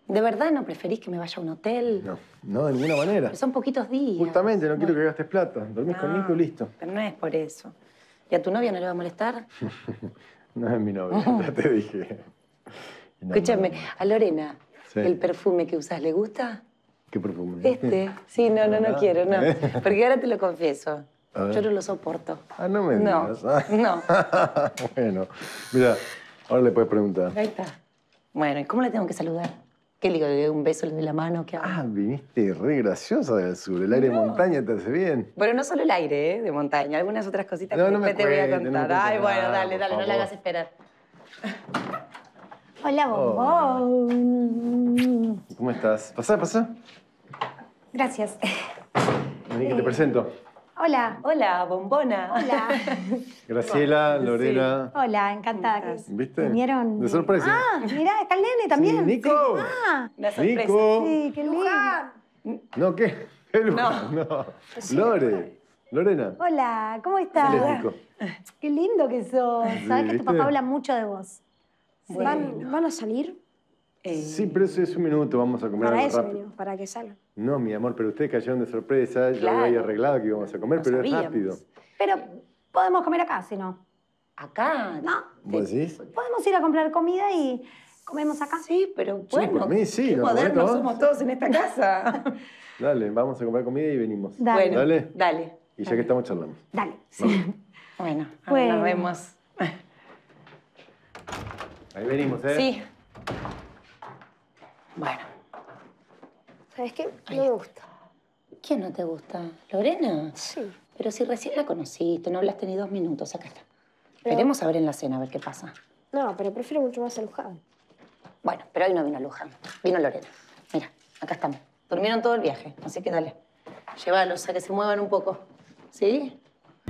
¿De verdad no preferís que me vaya a un hotel? No, no, de ninguna manera. Pero son poquitos días. Justamente, no quiero que gastes plata. Dormís con Nico y listo. Pero no es por eso. ¿Y a tu novia no le va a molestar? No es mi novia, ya te dije. No, Escúchame, a Lorena, sí. ¿el perfume que usas le gusta? ¿Qué perfume? Sí, no quiero, no. ¿Eh? Porque ahora te lo confieso. A ver. Yo no lo soporto. Ah, no me digas. No. Bueno, mira, ahora le puedes preguntar. Ahí está. Bueno, ¿y cómo le tengo que saludar? ¿Qué le digo? ¿Le doy un beso, le doy la mano? ¿Qué hago? Ah, viniste re graciosa del sur. El aire de montaña te hace bien. Bueno, no solo el aire, de montaña. Algunas otras cositas que No me después te voy a cuentes, contar. no me Ay, cuentes bueno, nada, dale, por no la favor. hagas esperar. Hola, bombón. ¿Cómo estás? Pasá. Gracias. Vení que te presento. Hola. Hola, bombona. Hola. Graciela, Lorena. Hola, encantada. ¿Viste? Vinieron. De sorpresa. Ah, mirá, está el nene también. Sí, Nico. Sí. Ah, Una sorpresa. Nico. sí, qué lindo. No, ¿qué? ¿Qué Luján? No. Lorena. Hola, ¿cómo estás? Él es Nico. Qué lindo que sos. Sabes que tu ¿viste? papá habla mucho de vos. Bueno. ¿Van a salir? Sí, pero eso es un minuto. Vamos a comer Para algo eso rápido. venimos, para que salgan. No, mi amor, pero ustedes cayeron de sorpresa. Yo Claro. había arreglado que íbamos a comer, No pero sabíamos. es rápido. Pero podemos comer acá, si no. ¿Acá? No. ¿Vos decís? Podemos ir a comprar comida y comemos acá. Sí, pero bueno. por mí sí, Qué ¿no? modernos ¿Vos? somos todos en esta casa. Dale, vamos a comprar comida y venimos. Dale. Bueno, Dale. dale. Y ya que estamos charlando. Dale. Bueno, ahora Bueno. nos vemos. Ahí venimos, ¿eh? Sí. Bueno. ¿Sabes qué? No me gusta. ¿Quién no te gusta? ¿Lorena? Sí. Pero si recién la conociste, no hablaste ni 2 minutos. Acá está. Esperemos a ver en la cena, a ver qué pasa. No, pero prefiero mucho más a Luján. Bueno, pero hoy no vino Luján. Vino Lorena. Mira, acá estamos. Durmieron todo el viaje, así que dale. Llévalos a que se muevan un poco. ¿Sí?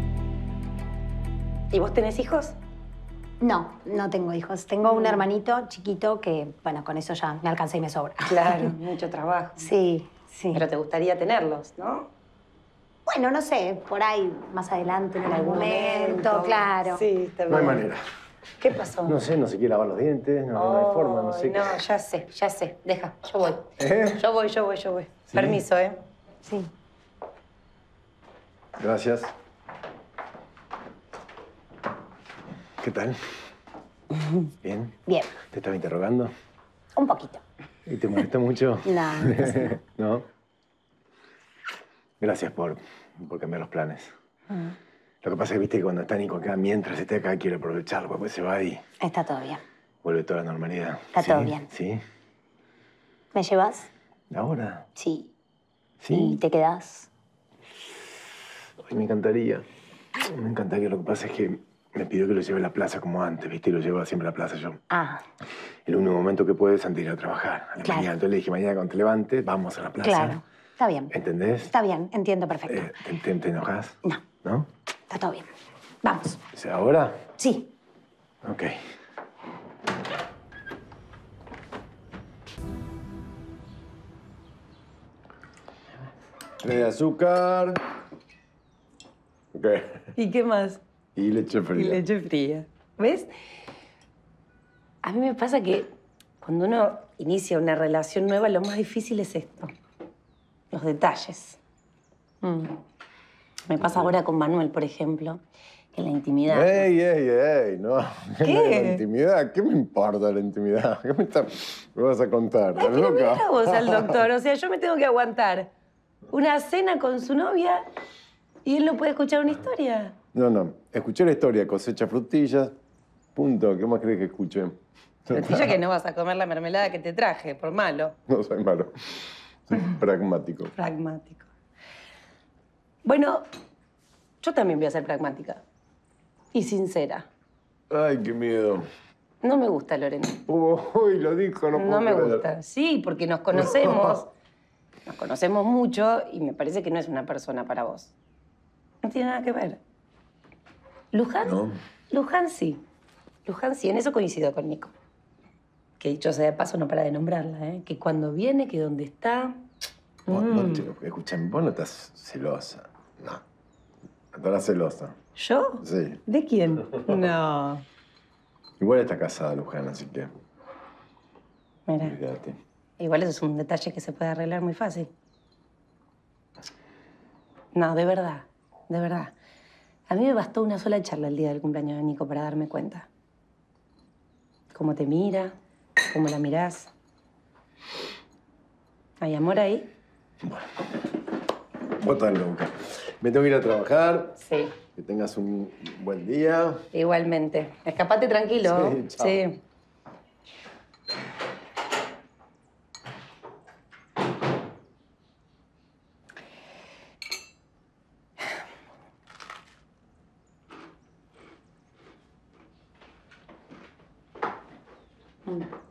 ¿Y vos tenés hijos? No, no tengo hijos. Tengo un hermanito chiquito que, bueno, con eso ya me alcanza y me sobra. Claro, mucho trabajo. Sí, sí. Pero te gustaría tenerlos, ¿no? Bueno, no sé, por ahí, más adelante, en algún momento, momento. claro. Sí, está bien. No hay manera. ¿Qué pasó? No sé, no se quiere lavar los dientes, no hay forma, no sé. Ay, no, ya sé. Deja, yo voy. ¿Eh? Yo voy. ¿Sí? Permiso, ¿eh? Sí. Gracias. ¿Qué tal? ¿Bien? Bien, ¿Te estaba interrogando? un poquito. ¿Y te molesta mucho? No, no pasa nada. ¿No? Gracias por cambiar los planes. Lo que pasa es que, viste, que cuando está Nico acá, mientras esté acá, quiere aprovecharlo, porque después se va y Está todo bien. vuelve toda la normalidad. Está todo bien. ¿Sí? ¿Me llevas? ¿Ahora? Sí. ¿Sí? ¿Y te quedás? Ay, me encantaría. Me encantaría. Lo que pasa es que me pidió que lo lleve a la plaza como antes, ¿viste? Y lo llevo siempre a la plaza yo. Ah, El único momento que puede es antes de ir a trabajar. A la Claro. mañana. Entonces le dije, mañana cuando te levantes, vamos a la plaza. claro. Está bien. ¿Entendés? Está bien, entiendo perfecto. ¿Te enojas? No, ¿No? está todo bien. Vamos. O sea, ¿ahora? Sí. Ok. De azúcar. Ok. ¿Y qué más? Y leche fría. Y leche fría. ¿Ves? A mí me pasa que cuando uno inicia una relación nueva, lo más difícil es esto. Los detalles. Me pasa ahora con Manuel, por ejemplo, en la intimidad. ¡Ey! No. ¿Qué? La intimidad. ¿Qué me importa la intimidad? ¿Qué me vas a contar? Ay, ¿Estás pero loca? mira vos al doctor. O sea, yo me tengo que aguantar una cena con su novia y él no puede escuchar una historia. No. Escuché la historia, cosecha frutillas, punto. ¿Qué más crees que escuché? Sencilla que no vas a comer la mermelada que te traje, por malo. No soy malo. Soy pragmático. Pragmático. Bueno, yo también voy a ser pragmática. Y sincera. Ay, qué miedo. No me gusta Lorena. Uy, lo dijo, no puedo No me creer. gusta. Sí, porque nos conocemos. Nos conocemos mucho y me parece que no es una persona para vos. No tiene nada que ver. ¿Luján? No. Luján sí. Luján sí, en eso coincido con Nico. Que dicho sea de paso, no para de nombrarla, ¿eh? Que cuando viene, que donde está... Escúchame, vos no estás celosa. No. Estarás celosa. ¿Yo? Sí. ¿De quién? No. Igual está casada, Luján, así que... Mira. Olvídate. Igual eso es un detalle que se puede arreglar muy fácil. No, de verdad, de verdad. A mí me bastó una sola charla el día del cumpleaños de Nico para darme cuenta. Cómo te mira, cómo la mirás. ¿Hay amor ahí? Vos estás loca. Me tengo que ir a trabajar. Sí. Que tengas un buen día. Igualmente. Escapate tranquilo. Sí, chao. Sí. Mm.